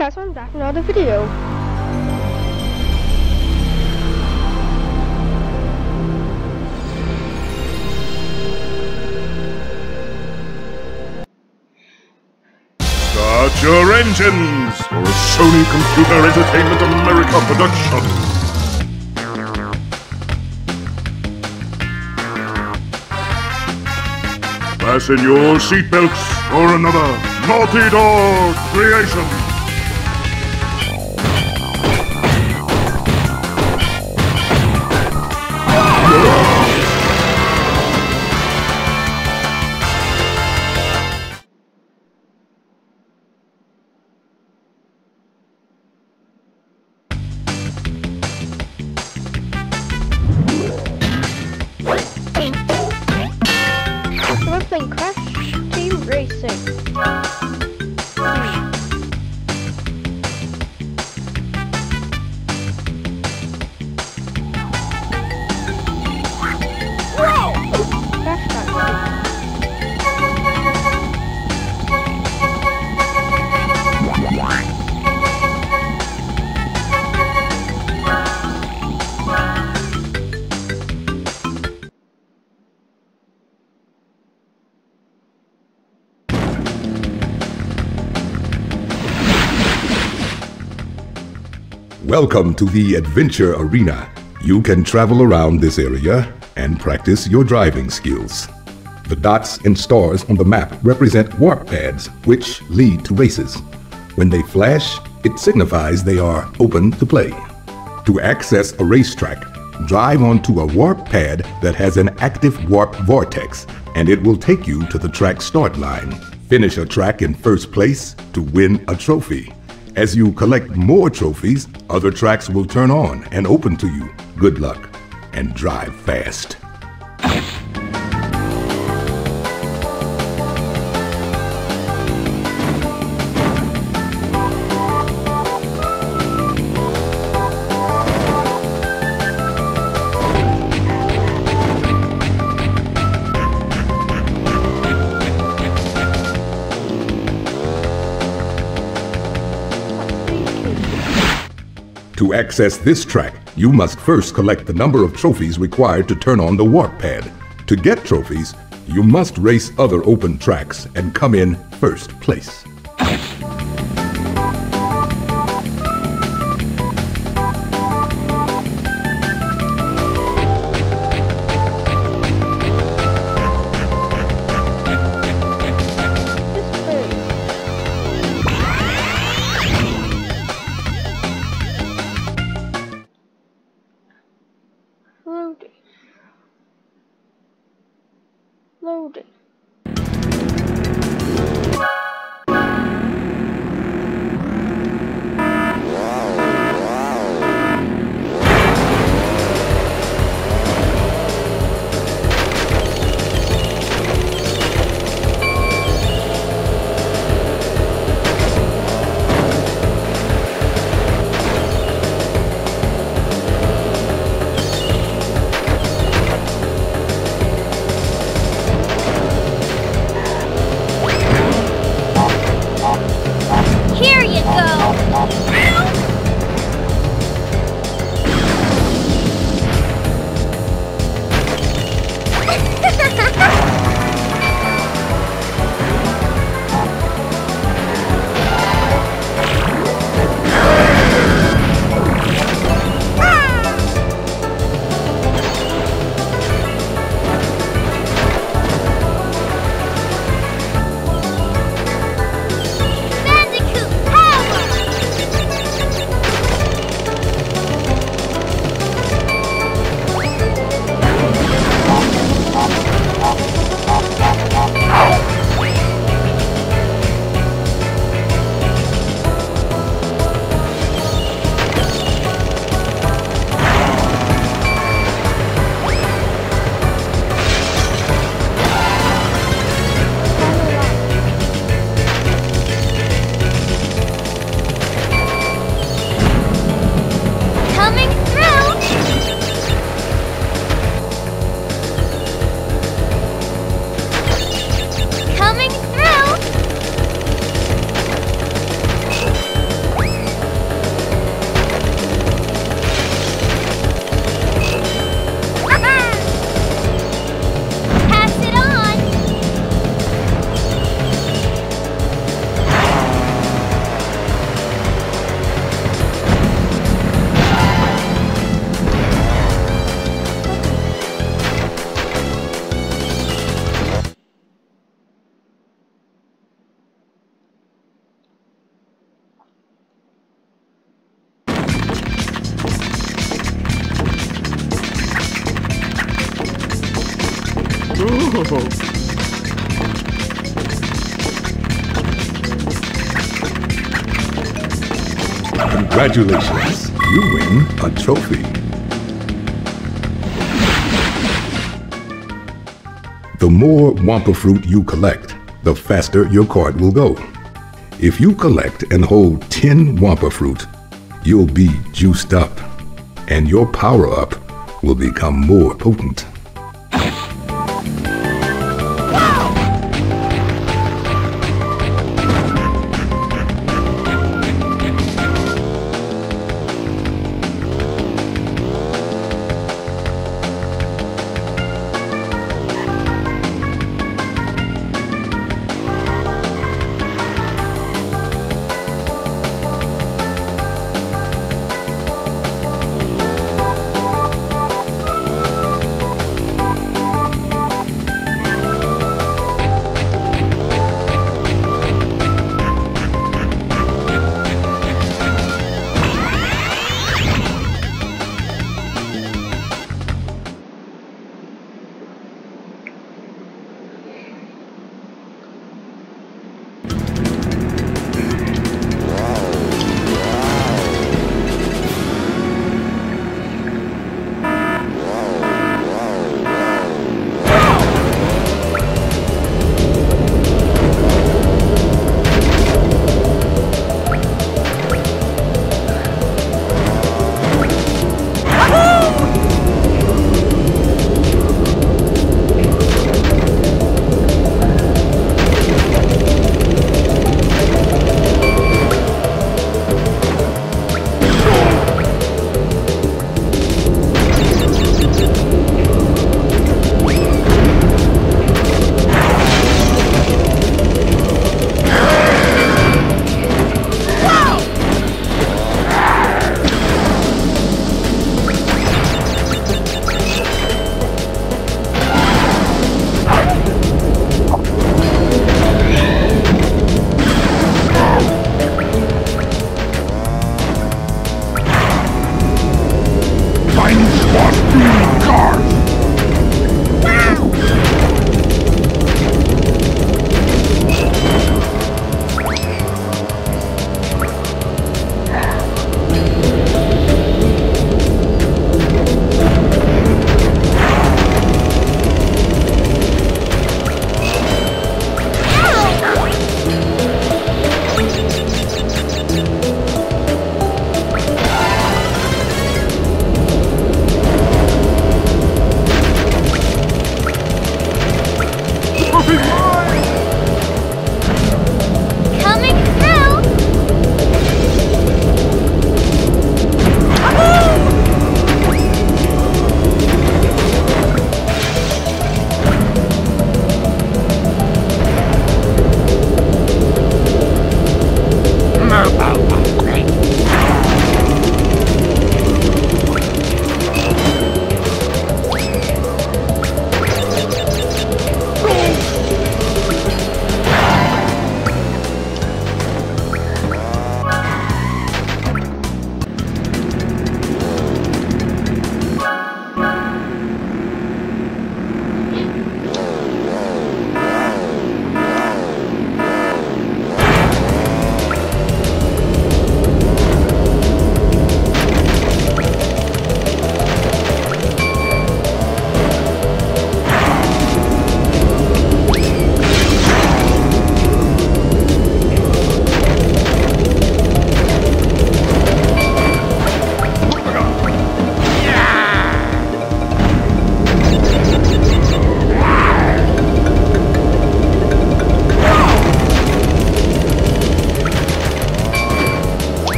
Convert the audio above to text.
guys, I'm back with another video. Start your engines for a Sony Computer Entertainment America production. Fasten your seatbelts for another Naughty Dog creation. We're playing Crash Team Racing. Welcome to the Adventure Arena. You can travel around this area and practice your driving skills. The dots and stars on the map represent warp pads, which lead to races. When they flash, it signifies they are open to play. To access a racetrack, drive onto a warp pad that has an active warp vortex, and it will take you to the track start line. Finish a track in first place to win a trophy. As you collect more trophies, other tracks will turn on and open to you. Good luck, and drive fast. To access this track, you must first collect the number of trophies required to turn on the warp pad. To get trophies, you must race other open tracks and come in first place. Loading. Here you go! Bandicoot power! Congratulations! You win a trophy. The more Wumpa fruit you collect, the faster your cart will go. If you collect and hold 10 Wumpa fruit, you'll be juiced up, and your power-up will become more potent.